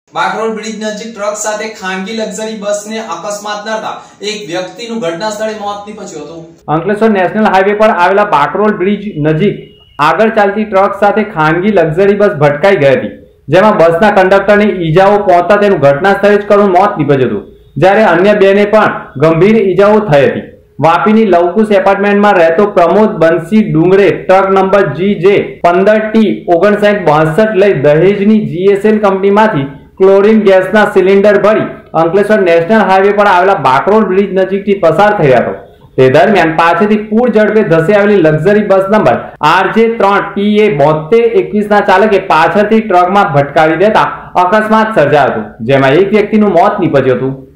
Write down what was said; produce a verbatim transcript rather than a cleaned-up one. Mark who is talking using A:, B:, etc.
A: Bakrol bridge નજીક truck સાથે ખાનગી લક્ઝરી બસને અકસ્માત નડતા એક વ્યક્તિનું ઘટના સ્થળે મોત નીપજ્યું હતું।
B: અંકલેશ્વર નેશનલ હાઈવે પર આવેલા બાકરોલ બ્રિજ નજીક આગળ ચાલતી ટ્રક સાથે ખાનગી લક્ઝરી બસ ભટકાઈ ગઈ હતી, જેમાં બસના કંડક્ટરને ઈજાઓ પહોંચતા તેનું ઘટના સ્થળે જ કરુણ મોત નીપજ્યું હતું, જ્યારે અન્ય બેને પણ ગંભીર ઈજાઓ થઈ હતી। વાપીની લવકુશ એપાર્ટમેન્ટમાં રહેતો Pramod Bansi Dungre truck number G J પંદર ટી ઓગણસાઠ બાસઠ લઈ દહેજની જીએસએલ કંપનીમાંથી ક્લોરીન ગેસના સિલિન્ડર ભરી અંકલેશ્વર નેશનલ હાઈવે પર આવેલા બાકરોલ બ્રિજ નજીકથી પસાર થયો હતો। તે દરમિયાન પાછળથી પૂર ઝડપે ધસી આવેલી લક્ઝરી બસ નંબર આરજે ત્રણ ટી એ બોતેર એકવીસ ના ચાલકે પાછળથી ટ્રકમાં ભટકાવી દેતા અકસ્માત સર્જાયો હતો, જેમાં એક વ્યક્તિનું મોત નીપજ્યું હતું।